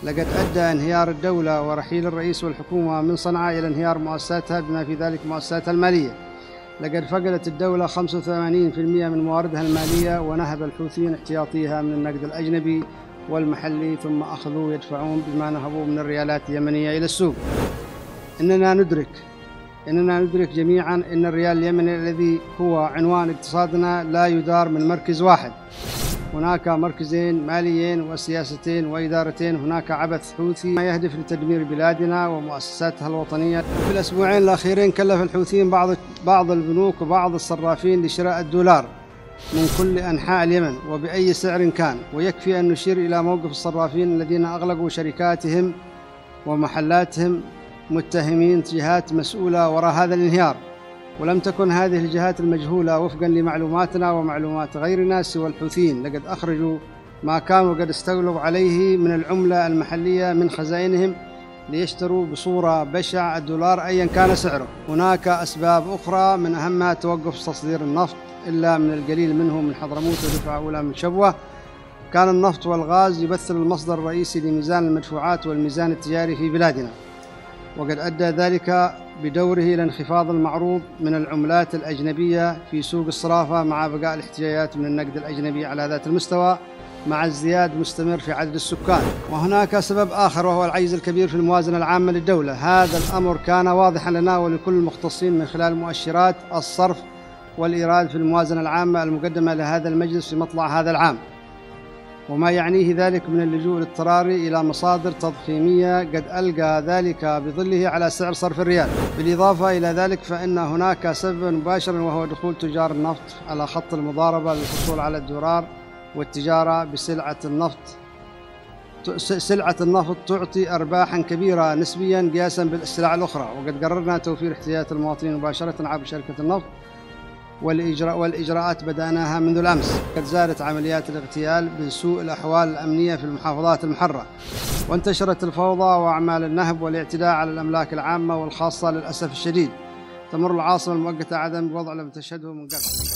لقد أدى انهيار الدولة ورحيل الرئيس والحكومة من صنعاء إلى انهيار مؤسساتها بما في ذلك مؤسساتها المالية. لقد فقدت الدولة 85% من مواردها المالية، ونهب الحوثيين احتياطيها من النقد الأجنبي والمحلي، ثم أخذوا يدفعون بما نهبوا من الريالات اليمنية إلى السوق. إننا ندرك جميعا أن الريال اليمني الذي هو عنوان اقتصادنا لا يدار من مركز واحد، هناك مركزين ماليين وسياستين وإدارتين. هناك عبث حوثي ما يهدف لتدمير بلادنا ومؤسساتها الوطنية. في الأسبوعين الأخيرين كلف الحوثيين بعض البنوك وبعض الصرافين لشراء الدولار من كل أنحاء اليمن وبأي سعر كان، ويكفي أن نشير إلى موقف الصرافين الذين أغلقوا شركاتهم ومحلاتهم متهمين جهات مسؤولة وراء هذا الانهيار. ولم تكن هذه الجهات المجهولة وفقا لمعلوماتنا ومعلومات غيرنا سوى الحوثيين. لقد أخرجوا ما كانوا قد استولوا عليه من العملة المحلية من خزائنهم ليشتروا بصورة بشعة الدولار أيا كان سعره. هناك أسباب أخرى من أهمها توقف تصدير النفط إلا من القليل منه من حضرموت ودفعة أولى من شبوة. كان النفط والغاز يمثل المصدر الرئيسي لميزان المدفوعات والميزان التجاري في بلادنا، وقد أدى ذلك بدوره إلى انخفاض المعروض من العملات الأجنبية في سوق الصرافة، مع بقاء الاحتياجات من النقد الأجنبي على ذات المستوى مع ازدياد مستمر في عدد السكان. وهناك سبب آخر وهو العجز الكبير في الموازنة العامة للدولة. هذا الأمر كان واضحا لنا ولكل المختصين من خلال مؤشرات الصرف والإيراد في الموازنة العامة المقدمة لهذا المجلس في مطلع هذا العام، وما يعنيه ذلك من اللجوء الاضطراري إلى مصادر تضخيمية قد ألقى ذلك بظله على سعر صرف الريال. بالإضافة إلى ذلك فإن هناك سببا مباشرا وهو دخول تجار النفط على خط المضاربة للحصول على الدولار والتجارة بسلعة النفط. سلعة النفط تعطي أرباحا كبيرة نسبيا قياسا بالسلع الأخرى، وقد قررنا توفير احتياجات المواطنين مباشرة عبر شركة النفط، والإجراءات بدأناها منذ الأمس. قد زادت عمليات الاغتيال بسوء الأحوال الأمنية في المحافظات المحرة، وانتشرت الفوضى وأعمال النهب والاعتداء على الأملاك العامة والخاصة. للأسف الشديد تمر العاصمة المؤقتة عدن بوضع لم تشهده من قبل.